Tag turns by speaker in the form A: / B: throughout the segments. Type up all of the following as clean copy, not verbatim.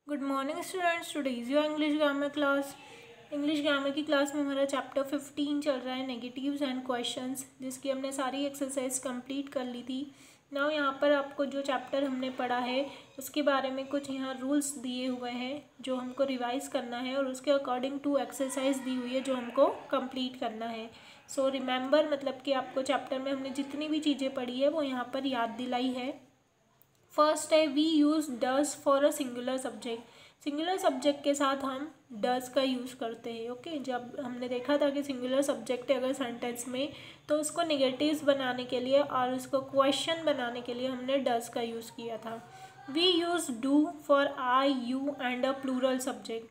A: Good morning students, today is your English grammar class. English grammar की class में हमारा chapter 15 चल रहा है, नेगेटिव्स एंड क्वेश्चंस, जिसकी हमने सारी एक्सरसाइज कंप्लीट कर ली थी। नाउ यहाँ पर आपको जो चैप्टर हमने पढ़ा है उसके बारे में कुछ यहाँ रूल्स दिए हुए हैं जो हमको रिवाइज करना है, और उसके अकॉर्डिंग टू एक्सरसाइज दी हुई है जो हमको कंप्लीट करना है। सो रिमेंबर, मतलब कि आपको चैप्टर में हमने जितनी भी चीज़ें पढ़ी है वो यहाँ पर याद दिलाई है। फर्स्ट है we use does for a singular subject. Singular subject के साथ हम डज का यूज़ करते हैं। ओके, जब हमने देखा था कि सिंगुलर सब्जेक्ट है अगर सेंटेंस में, तो उसको नेगेटिव्स बनाने के लिए और उसको क्वेश्चन बनाने के लिए हमने डज का यूज़ किया था। We use do for I you and a plural subject.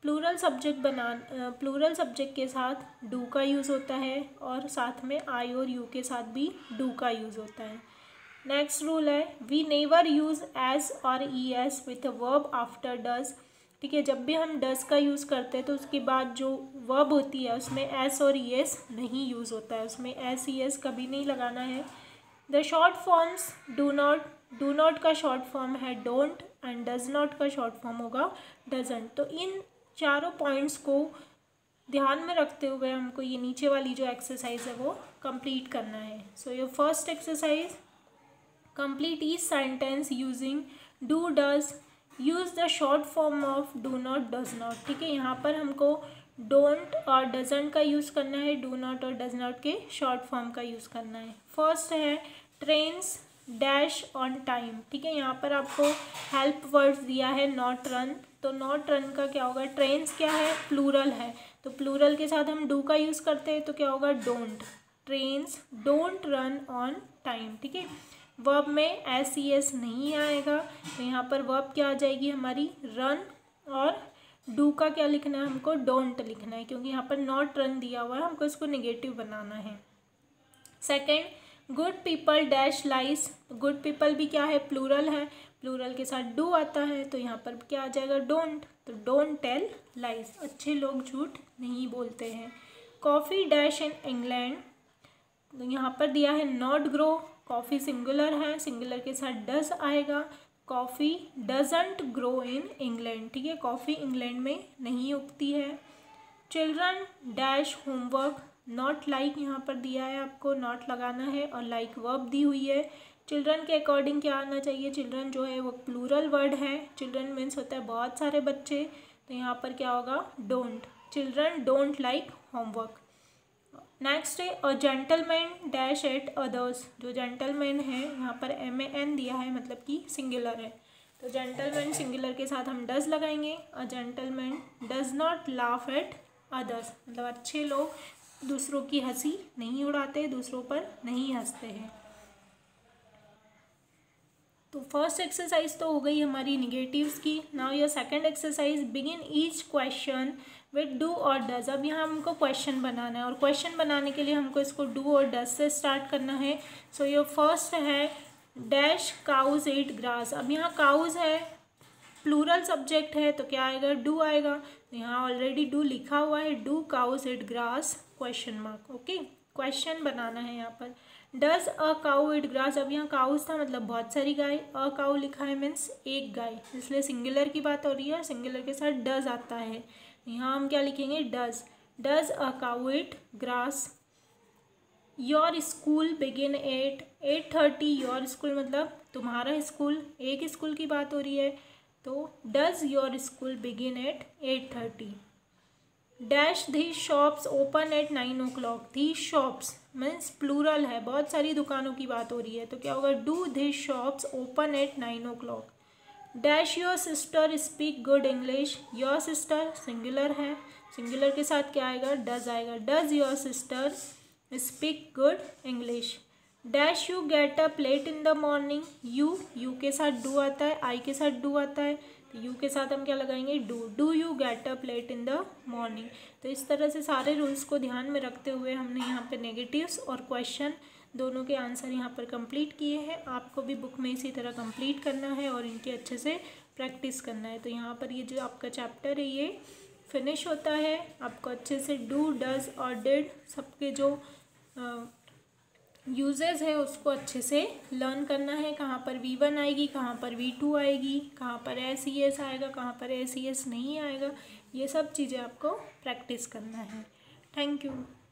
A: Plural subject के साथ डू का यूज़ होता है और साथ में आई और यू के साथ भी डू का यूज़ होता है। नेक्स्ट रूल है वी नेवर यूज़ एस और e s with verb after does. ठीक है, जब भी हम डज का यूज़ करते हैं तो उसके बाद जो वर्ब होती है उसमें एस और ई एस नहीं यूज़ होता है, उसमें एस ई एस कभी नहीं लगाना है। The short forms do not का शॉर्ट फॉर्म है डोंट एंड डज नॉट का शॉर्ट फॉर्म होगा डजेंट। तो इन चारों पॉइंट्स को ध्यान में रखते हुए हमको ये नीचे वाली जो एक्सरसाइज है वो कंप्लीट करना है। So your first exercise, complete each sentence using do does, use the short form of do not does not। ठीक है, यहाँ पर हमको don't और doesn't का यूज़ करना है, do not और does not के शॉर्ट फॉर्म का यूज़ करना है। फर्स्ट है ट्रेन्स डैश ऑन टाइम। ठीक है, यहाँ पर आपको हेल्प वर्ड्स दिया है नॉट रन, तो नॉट रन का क्या होगा, ट्रेन्स क्या है, प्लूरल है, तो प्लूरल के साथ हम डू का यूज़ करते हैं तो क्या होगा don't. Trains don't run on time. ठीक है, वर्ब में एस ई एस नहीं आएगा, तो यहाँ पर वर्ब क्या आ जाएगी हमारी रन, और डू का क्या लिखना है, हमको डोंट लिखना है, क्योंकि यहाँ पर नॉट रन दिया हुआ है, हमको इसको नेगेटिव बनाना है। Second, good people dash lies. Good people भी क्या है, प्लूरल है, प्लूरल के साथ डू आता है, तो यहाँ पर क्या आ जाएगा डोंट, तो डोंट टेल लाइस, अच्छे लोग झूठ नहीं बोलते हैं। कॉफ़ी डैश इन इंग्लैंड, तो यहाँ पर दिया है नॉट ग्रो, कॉफ़ी सिंगुलर है, सिंगुलर के साथ डज आएगा, coffee doesn't grow in England. ठीक है, कॉफ़ी इंग्लैंड में नहीं उगती है। Children dash homework, not like यहाँ पर दिया है, आपको नॉट लगाना है और लाइक वर्ब दी हुई है। चिल्ड्रन के अकॉर्डिंग क्या आना चाहिए, चिल्ड्रन जो है वो प्लूरल वर्ड है, चिल्ड्रन मीन्स होता है बहुत सारे बच्चे, तो यहाँ पर क्या होगा don't, children don't like homework. Next है a gentleman dash at others. जो जेंटलमैन है यहाँ पर एम ए एन दिया है, मतलब कि सिंगुलर है, तो जेंटलमैन सिंगुलर के साथ हम डज लगाएंगे। A gentleman does not laugh at others, मतलब अच्छे लोग दूसरों की हंसी नहीं उड़ाते, दूसरों पर नहीं हंसते हैं। तो फर्स्ट एक्सरसाइज तो हो गई हमारी निगेटिव्स की। Now your second exercise, begin each question with do और डज। अब यहाँ हमको क्वेश्चन बनाना है, और क्वेश्चन बनाने के लिए हमको इसको डू और डज से स्टार्ट करना है। सो योर फर्स्ट है डैश काउज ईट ग्रास। अब यहाँ काउज है, प्लूरल सब्जेक्ट है, तो क्या आएगा डू आएगा, यहाँ ऑलरेडी डू लिखा हुआ है, do cows eat grass question mark. Okay, question बनाना है यहाँ पर। Does a cow eat grass, अब यहाँ काउज था मतलब बहुत सारी गाय, अ काउ लिखा है मीन्स एक गाय, इसलिए सिंगुलर की बात हो रही है, सिंगुलर के साथ डज आता है, यहाँ हम क्या लिखेंगे does. Does a cow eat grass. Your school begin at 8:30, your school मतलब तुम्हारा स्कूल, एक स्कूल की बात हो रही है, तो does your school begin at 8:30। Dash these shops open at 9 o'clock। These shops means plural है, बहुत सारी दुकानों की बात हो रही है, तो क्या होगा do these shops open at 9 o'clock। Dash your sister speak good English. Your sister singular है, सिंगुलर के साथ क्या आएगा डज आएगा, does your sister speak good English. Dash you get up late in the morning. You के साथ do आता है, आई के साथ डू आता है, तो यू के साथ हम क्या लगाएंगे do you get up late in the morning. तो इस तरह से सारे रूल्स को ध्यान में रखते हुए हमने यहाँ पे नेगेटिव्स और क्वेश्चन दोनों के आंसर यहाँ पर कंप्लीट किए हैं। आपको भी बुक में इसी तरह कंप्लीट करना है और इनके अच्छे से प्रैक्टिस करना है। तो यहाँ पर ये जो आपका चैप्टर है ये फिनिश होता है। आपको अच्छे से डू डज और डिड सबके जो यूजेस है उसको अच्छे से लर्न करना है, कहाँ पर V1 आएगी, कहाँ पर V2 आएगी, कहाँ पर SES आएगा, कहाँ पर SES नहीं आएगा, ये सब चीज़ें आपको प्रैक्टिस करना है। Thank you.